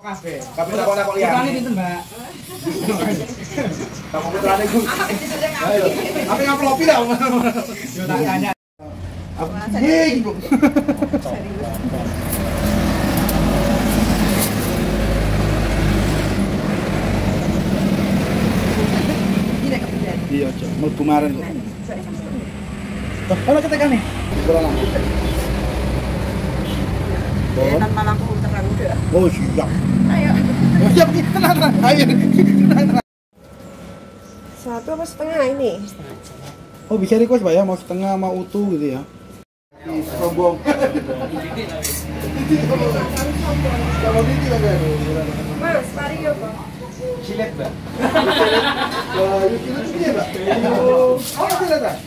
Kafe takok lihat. Bukan pinten, Mbak. Kamu putrane ku. Apa ngaplopi dah. Yo tak tanya. Nggih, Bu. Iya, Cok. Mlebu maren kok. Kalau ketekane. Kurang lampu. Tanpa lampu terang udah. Oh, siap. Ayo. Oh, siap nih. Tenang. Ayo. Tenang. Satu apa setengah ini? Oh, bisa request, Pak ya, mau setengah mau utuh gitu ya. Sombong. Kalau ini lagi. Mas, mari yuk. Silet, Mbak. Wah, itu dia, Mbak. Oh, silet, Pak.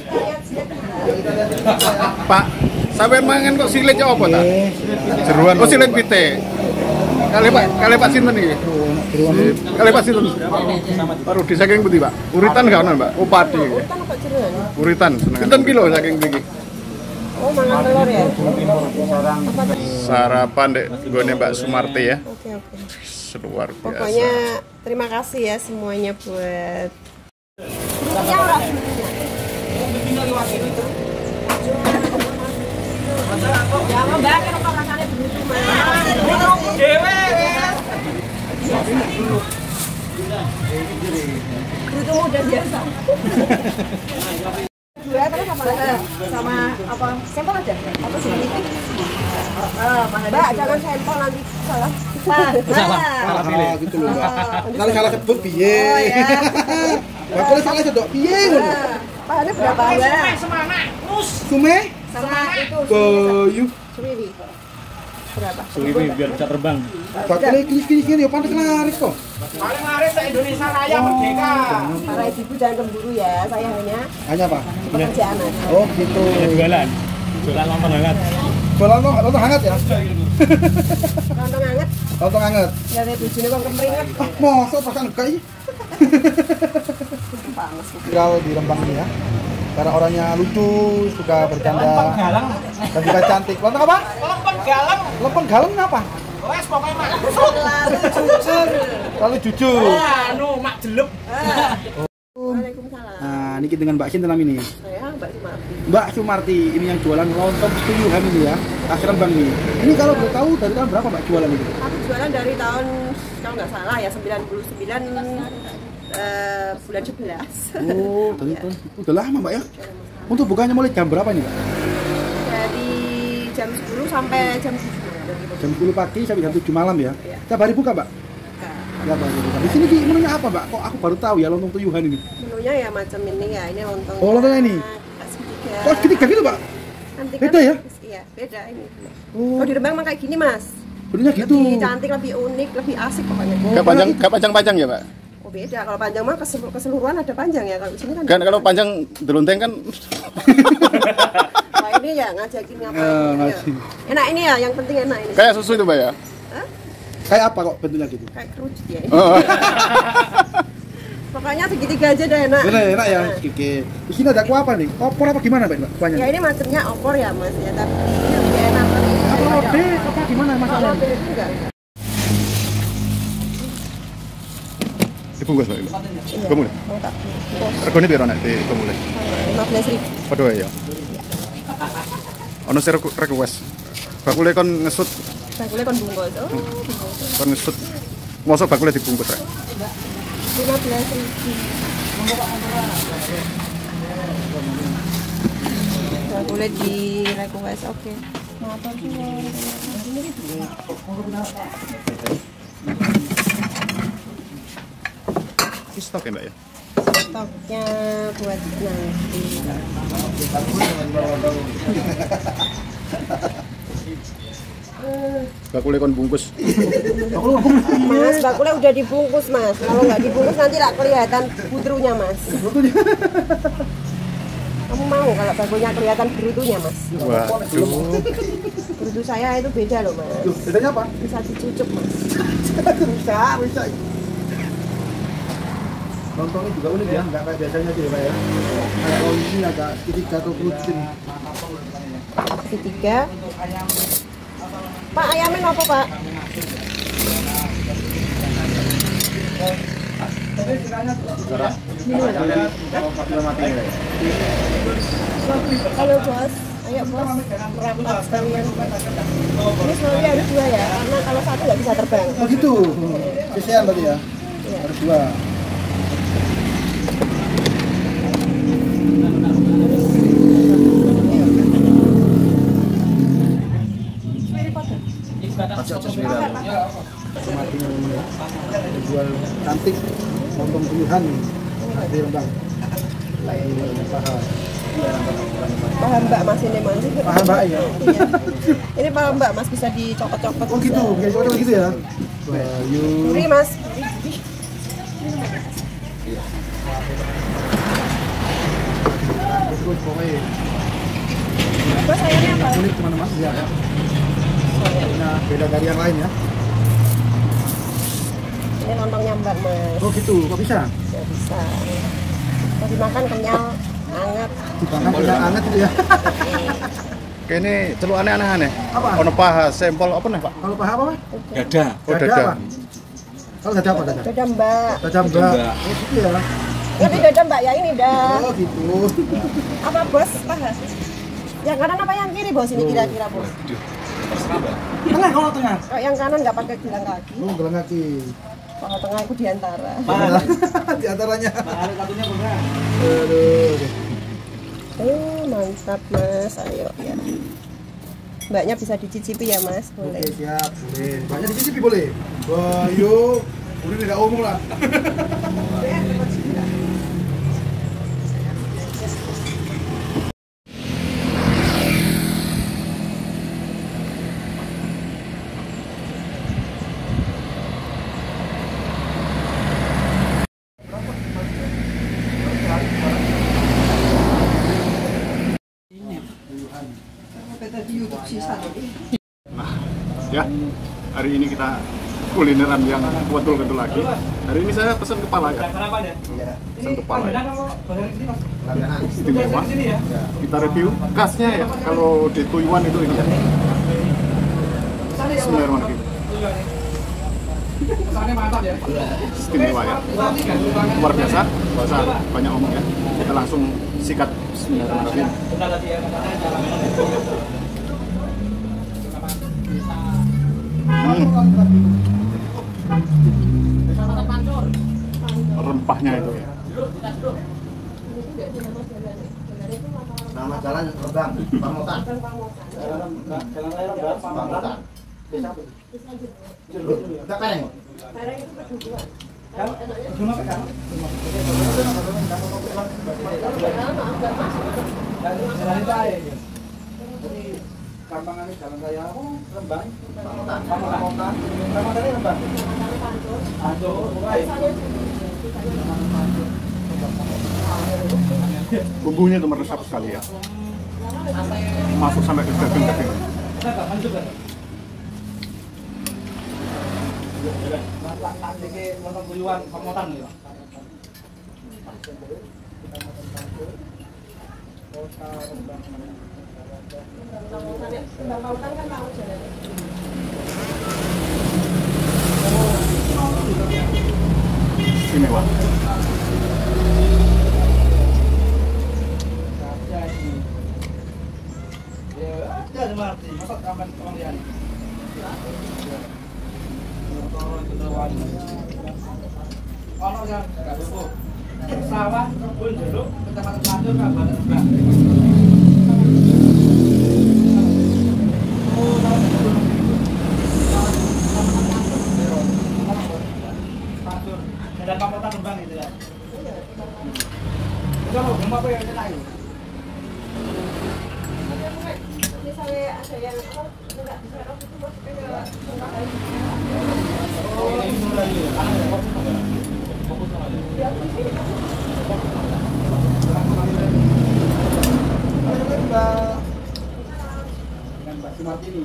Pak, sampean mangan kok silet apa ta? Jeruan. Oh, silet pite. Kali Pak sinten iki? Kali Pak sinten? Pak Rudi saking pundi, Pak? Uritan gak ono, Mbak? Oh, pati. Uritan apa jeruan? Uritan seneng. Pinten kilo saking mriki? Oh, mangan telur ya? Sarapan dek nggone Mbak Sumarti ya. Oke. Luar biasa. Pokoknya terima kasih ya semuanya buat jangan Mbak, kenapa rasanya begitu Mas? Itu udah biasa. Dua terus sama apa? Sampel aja. Apa sih ini? Mbak, jangan sampel nanti salah. Salah gitu loh, Mbak. Nanti salah sebut piye. Oh ya. Mbak, kalau salah sedok piye ngono? Pahalnya berapa, Mbak? Sume? Sama itu Bayu. Suwiwi. Berapa? Suwiwi biar bisa terbang. Bakal gini-gini ya pantes laris kok. Paling laris se-Indonesia Raya merdeka. Para ibu jangan cemburu ya, saya Hanya apa? pekerjaan aja. Oh, gitu. Jualan lontong hangat. Jualan lontong hangat ya? Lontong hangat, Lontong hangat. ya saya bujune kok kemringet. Mosok pasan enggak iki? Panas. Viral di Rembang ini ya. Karena orangnya lucu, suka bercanda, dan juga cantik. Lontong apa? Lempeng galang. Lempeng galem apa? Wes pokoknya mak. Selalu jujur. Lalu jujur. Mak jelek. Waalaikumsalam. Nah, ini dengan Mbak Sin dalam ini. Saya Mbak Sumarti. Mbak Sumarti, ini yang jualan lontong tuyuhan ini ya. Khas Rembang ini. Ini kalau boleh tahu dari tahun berapa Mbak jualan ini? Aku jualan dari tahun kalau nggak salah ya 99 bulan 11. Oh, dari tahun udah lama Mbak ya. Untuk bukanya mulai jam berapa nih Mbak? Dari jam 10 sampai jam 7. Jam 10 pagi sampai jam 7 malam ya. Iya. Tiap hari buka Mbak? Ya Mbak. Di sini menunya apa Mbak? Kok aku baru tahu ya lontong tuyuhan ini. Menunya ya macam ini ya, ini lontong. Oh, lontongnya ini. Segitiga. Oh, segitiga gitu Mbak? Nanti kan Beda ya? Iya, beda ini. Oh, Oh, di Rembang mah kayak gini, Mas. bentuknya gitu. Lebih cantik, lebih unik, lebih asik pokoknya. Gak panjang-panjang ya, Pak? Oh, beda. Kalau panjang mah keseluruhan ada panjang ya. Kalau di sini kan. Kan kalau panjang delonteng kan Wah, ini ya ngajakin ngapain. Ah, Ya. ngasih. Enak ini ya, yang penting enak ini. kayak susu itu, Pak ya? Hah? Kayak apa kok bentuknya gitu? Kayak kerucut ya ini. Oh. Pokoknya segitiga aja dah enak. Enak ya, Kiki. Di sini ada kuah apa nih? Opor apa gimana Mbak? Kuahnya? Ya ini macamnya opor ya, Mas ya, tapi ini lebih enak tapi Apa lode? Apa gimana masalahnya? Kalau itu enggak. Dibungkus, Pak. Iya. Bumule. Mau tak bungkus. Regane piro nek dibumule? 15.000. Padha ya. Ono sing request. Bakule kon ngesut, Bakule kon bungkus. Oh, bungkus. kon ngesut. Mosok bakule dibungkus rek. 15.000. Bakule di request, oke. Motor Ini stok ya, Mbak ya? stoknya buat nanti. Bakule kon bungkus. Mas, bakule udah dibungkus, Mas. Kalau nggak dibungkus nanti nggak kelihatan budrunya, Mas. Kamu mau kalau bakulnya kelihatan berutunya, Mas? Waduh. Berutu saya itu beda loh, Mas. Duh, bedanya apa? Bisa dicucuk, Mas. bisa. Lontongnya juga unik ya, nggak kayak biasanya sih Pak ya. Kayak lontong agak sedikit atau kerucut. Ketiga. Pak, ayamnya apa, Pak? Halo bos, ayo bos, merapat sekalian. Ini sebenarnya harus 2 ya, karena kalau 1 nggak bisa terbang. Oh gitu. Kesian tadi ya. Iya. Harus 2. Jual cantik, lontong pilihan di Rembang. Paham Mbak Mas ini Mas. Paham Mbak ya. Iya. Ini paham Mbak Mas bisa dicopot-copot. Oh gitu, kayak cocok gitu ya. Bayu. Ini Mas. Terus pokoknya Bos sayangnya apa? kulit teman-teman ya. Nah, beda dari yang lain ya. Ini lontongnya Mbak Mas. Oh gitu, kok bisa? Ya bisa. Kalau dimakan kenyal, hangat. Dibakar udah hangat gitu ya. Kayak ini celukannya aneh-aneh. Apa? Ono paha, sampel apa nih Pak? Kalau paha apa? Dada. Oh Dada dada. apa? Kalau dada apa dada? Dada Mbak. Dada Mbak. Oh gitu ya. Ngerti dada Mbak ya ini dah. Oh gitu. Apa bos? Paha. Yang kanan apa yang kiri bos ini kira-kira bos? Tengah kalau tengah. Kalau yang kanan nggak pakai gelang kaki. Oh, gelang kaki. Kalau tengah itu diantara. Di antaranya. Oh mantap Mas, ayo ya. Mbaknya bisa dicicipi ya Mas, boleh. Oke siap, boleh. Banyak dicicipi boleh. Bayu, udah tidak omong lah. Ya, hari ini kita kulineran yang betul-betul lagi. Hari ini saya pesan kepala ya. Pesan kepala ya. Istimewa. Kita review khasnya ya. Kalau di Taiwan itu ini. Bismillahirrahmanirrahim. Istimewa ya. Luar biasa. Gak usah banyak ngomong ya. Kita langsung sikat. Bismillahirrahmanirrahim. Rempahnya itu ya. Nama jalan Rembang, Pamotan. Pamotan. Enggak kareng. Kampangannya jalan raya Rembang. Pamotan. Pamotan. Pamotan ini Rembang. Bumbunya itu meresap sekali ya. Masuk sampai ke daging-daging. Istimewa. Sawah, kebun jeruk, kecamatan Tanjung, Kabupaten Rembang. Dan Pamotan Rembang itu ya. Kita mau rumah apa yang kita tahu? Misalnya ada yang apa nggak bisa itu masuknya Dengan Mbak Sumartini.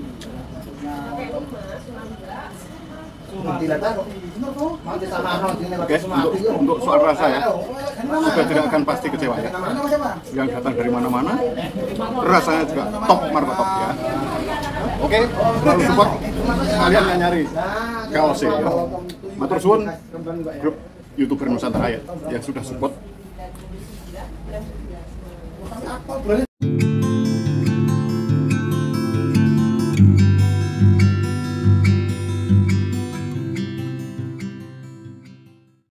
Oke, untuk soal rasa ya, sudah tidak akan pasti kecewa ya. Yang datang dari mana-mana, rasanya juga top martabak ya. Oke, selalu support kalian yang nyari kaos ya. Matur suwun, grup YouTuber Nusantara ya yang sudah support.